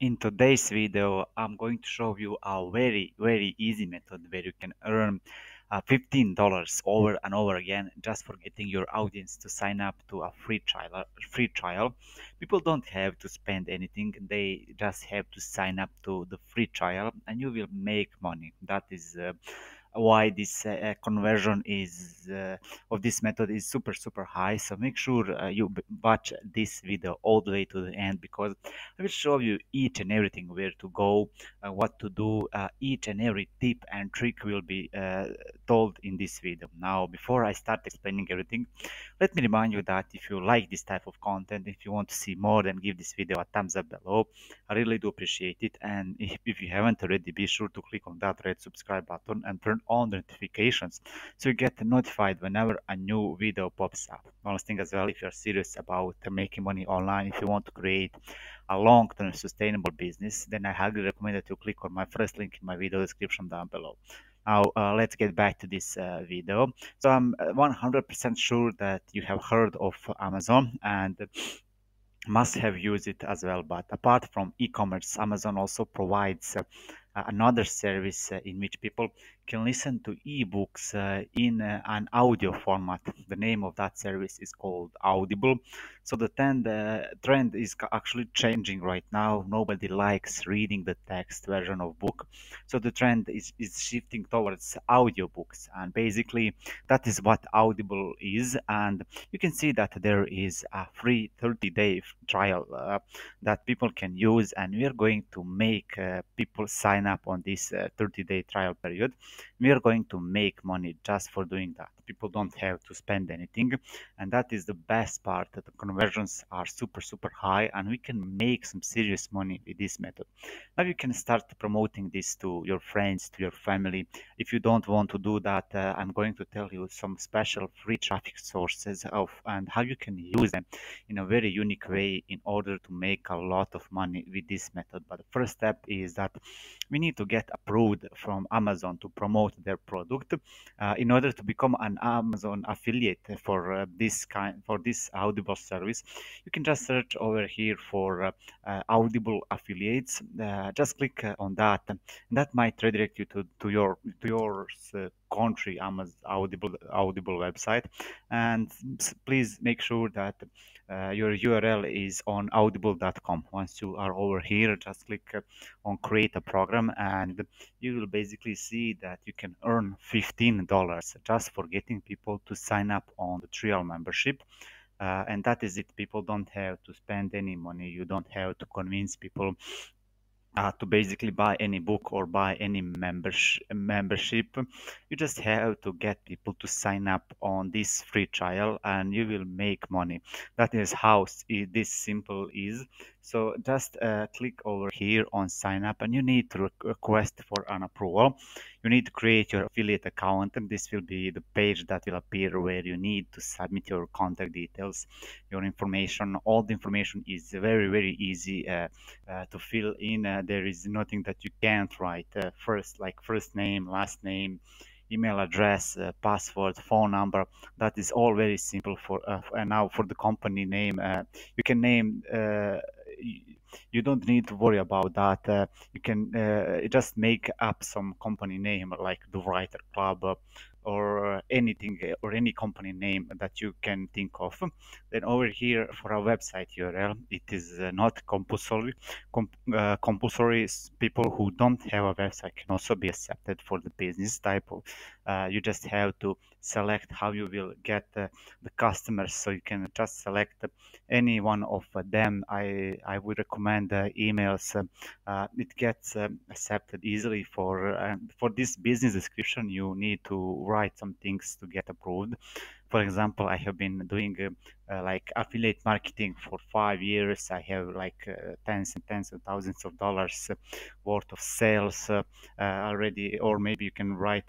In today's video, I'm going to show you a very easy method where you can earn $15 over and over again just for getting your audience to sign up to a free trial. People don't have to spend anything; they just have to sign up to the free trial, and you will make money. That is why this conversion is of this method is super high. So make sure you watch this video all the way to the end, because I will show you each and everything, where to go, what to do. Each and every tip and trick will be told in this video. Now, before I start explaining everything, let me remind you that if you like this type of content, if you want to see more, then give this video a thumbs up below. I really do appreciate it. And if you haven't already, be sure to click on that red subscribe button and turn on the notifications so you get notified whenever a new video pops up. One last thing as well, if you're serious about making money online, if you want to create a long-term sustainable business, then I highly recommend that you click on my first link in my video description down below. Now, let's get back to this video. So I'm 100% sure that you have heard of Amazon and must have used it as well. But apart from e-commerce, Amazon also provides another service in which people can listen to ebooks in an audio format. The name of that service is called Audible. So the trend is actually changing right now. Nobody likes reading the text version of book. So the trend is shifting towards audiobooks. And basically, that is what Audible is. And you can see that there is a free 30-day trial that people can use, and we are going to make people sign up on this 30-day trial period. We are going to make money just for doing that. People don't have to spend anything, and that is the best part, that the conversions are super high, and we can make some serious money with this method. Now you can start promoting this to your friends, to your family. If you don't want to do that, I'm going to tell you some special free traffic sources of and how you can use them in a very unique way in order to make a lot of money with this method. But the first step is that we need to get approved from Amazon to promote their product. In order to become an Amazon affiliate for this Audible service, you can just search over here for Audible affiliates. Just click on that, and that might redirect you to your country Amazon Audible website. And please make sure that your URL is on audible.com. Once you are over here, just click on create a program, and you will basically see that you can earn $15 just for getting people to sign up on the trial membership. And that is it. People don't have to spend any money. You don't have to convince people to basically buy any book or buy any membership. You just have to get people to sign up on this free trial, and you will make money. That is how this simple is. So just click over here on sign up, and you need to request for an approval. You need to create your affiliate account, and this will be the page that will appear where you need to submit your contact details, your information. All the information is very easy to fill in. There is nothing that you can't write. First name, last name, email address, password, phone number. That is all very simple. And now for the company name, you can name. You don't need to worry about that. You can just make up some company name like the Writer Club, or anything, or any company name that you can think of. Then over here for our website URL, it is not compulsory. Compulsory is people who don't have a website can also be accepted for the business type of. You just have to select how you will get the customers, so you can just select any one of them. I would recommend emails. It gets accepted easily. For this business description, you need to write some things to get approved. For example, I have been doing like affiliate marketing for 5 years. I have like tens and tens of thousands of dollars worth of sales already. Or maybe you can write,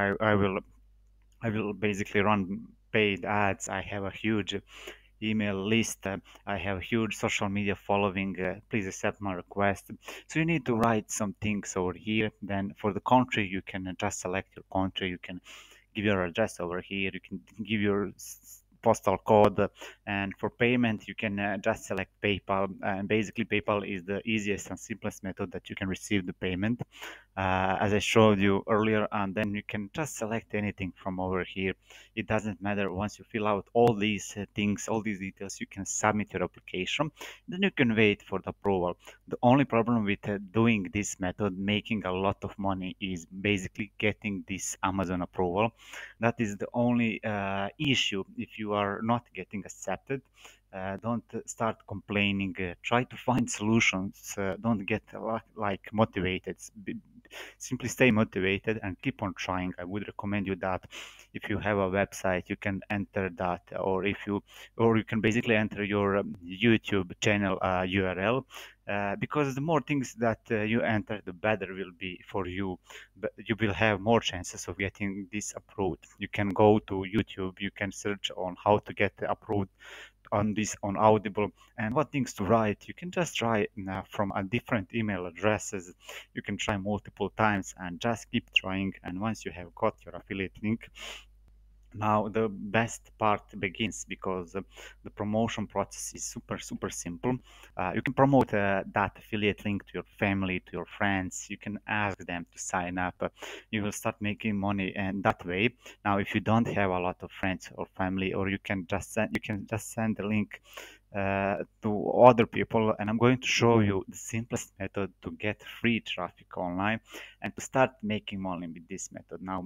I will basically run paid ads. I have a huge email list. I have a huge social media following. Please accept my request. So you need to write some things over here. Then for the country, you can just select your country. You can give your address over here. You can give your postal code. And for payment, you can just select PayPal. And basically, PayPal is the easiest and simplest method that you can receive the payment, as I showed you earlier. And then you can just select anything from over here. It doesn't matter. Once you fill out all these things, all these details, you can submit your application. Then you can wait for the approval. The only problem with doing this method, making a lot of money, is basically getting this Amazon approval. That is the only issue. If you are not getting accepted, don't start complaining. Try to find solutions. Don't get like motivated. Simply stay motivated and keep on trying. I would recommend you that if you have a website, you can enter that, or you can basically enter your YouTube channel URL. Because the more things that you enter, the better will be for you. But you will have more chances of getting this approved. You can go to YouTube, you can search on how to get approved on this on Audible, and what things to write. You can just try from a different email addresses. You can try multiple times and just keep trying. And once you have got your affiliate link, now the best part begins, because the promotion process is super simple. You can promote that affiliate link to your family, to your friends. You can ask them to sign up. You will start making money, and that way. Now, if you don't have a lot of friends or family, or you can just send the link to other people. And I'm going to show you the simplest method to get free traffic online and to start making money with this method. Now,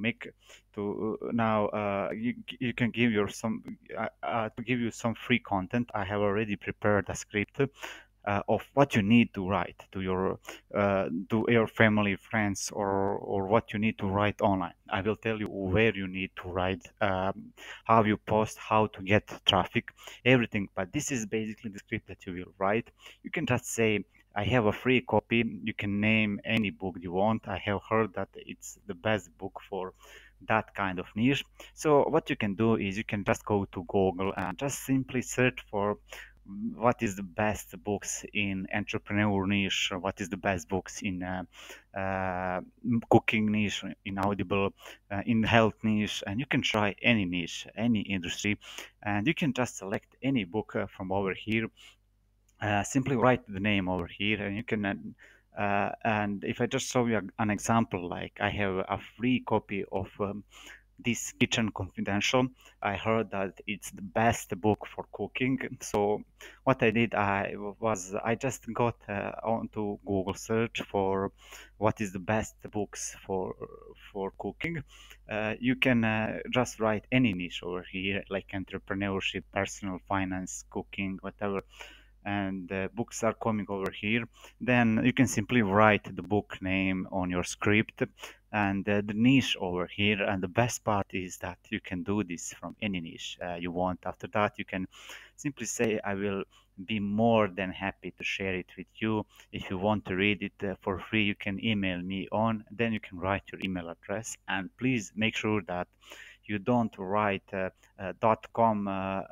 you can give your some to give you some free content. I have already prepared a script of what you need to write to your family, friends, or what you need to write online. I will tell you where you need to write, how you post, how to get traffic, everything. But this is basically the script that you will write. You can just say, I have a free copy. You can name any book you want. I have heard that it's the best book for that kind of niche. So what you can do is you can just go to Google and just simply search for what is the best books in entrepreneur niche, what is the best books in uh, cooking niche, in Audible, in health niche. And you can try any niche, any industry, and you can just select any book from over here. Simply write the name over here, and you can and if I just show you an example, like I have a free copy of this Kitchen Confidential. I heard that it's the best book for cooking. So what I did, I just got onto Google search for what is the best books for cooking. You can just write any niche over here, like entrepreneurship, personal finance, cooking, whatever, and books are coming over here. Then you can simply write the book name on your script and the niche over here. And the best part is that you can do this from any niche you want. After that, you can simply say, I will be more than happy to share it with you. If you want to read it for free, you can email me on. Then you can write your email address, and please make sure that you don't write .com.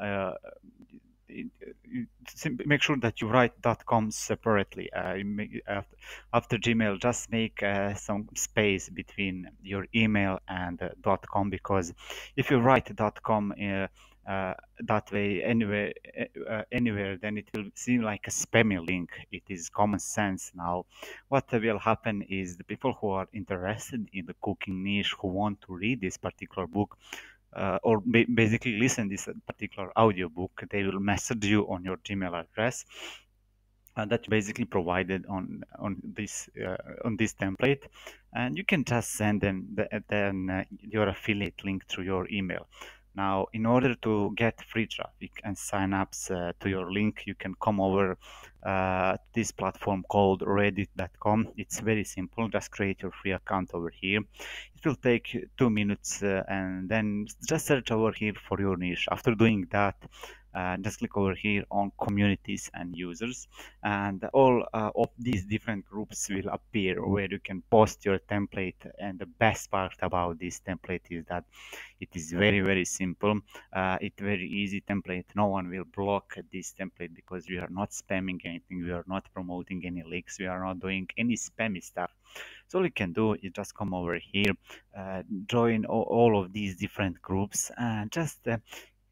Make sure that you write .com separately. After Gmail, just make some space between your email and .com, because if you write .com that way anywhere, then it will seem like a spammy link. It is common sense. Now, what will happen is the people who are interested in the cooking niche, who want to read this particular book, or basically listen this particular audiobook, they will message you on your Gmail address that basically provided on this template, and you can just send them your affiliate link through your email. Now, in order to get free traffic and sign-ups to your link, you can come over this platform called reddit.com. It's very simple. Just create your free account over here. It will take 2 minutes, and then just search over here for your niche. After doing that, just click over here on communities and users, and all of these different groups will appear where you can post your template. And the best part about this template is that it is very simple. It's very easy template. No one will block this template, because we are not spamming anything, we are not promoting any links, we are not doing any spammy stuff. So all you can do is just come over here, join all of these different groups, and just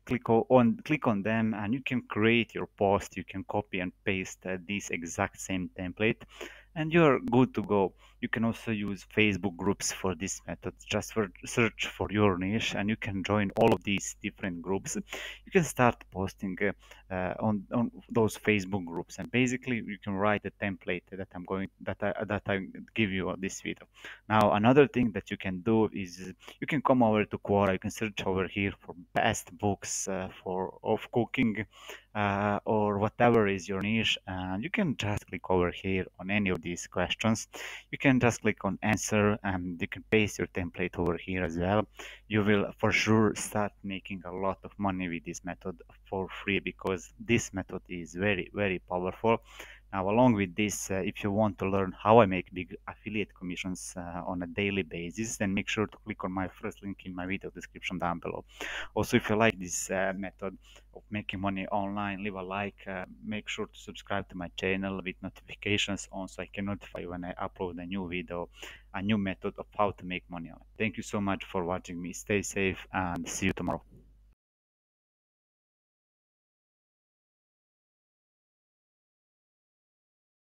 click on them, and you can create your post. You can copy and paste this exact same template, and you're good to go. You can also use Facebook groups for this method. Just for search for your niche, and you can join all of these different groups. You can start posting on those Facebook groups, and basically you can write a template that I give you on this video. Now, another thing that you can do is you can come over to Quora. You can search over here for best books for of cooking or whatever is your niche, and you can just click over here on any of these questions. You can just click on answer, and you can paste your template over here as well. You will for sure start making a lot of money with this method for free, because this method is very, very powerful. Now, along with this, if you want to learn how I make big affiliate commissions on a daily basis, then make sure to click on my first link in my video description down below. Also, if you like this method of making money online, leave a like. Make sure to subscribe to my channel with notifications on, so I can notify you when I upload a new video, a new method of how to make money online. Thank you so much for watching me. Stay safe and see you tomorrow.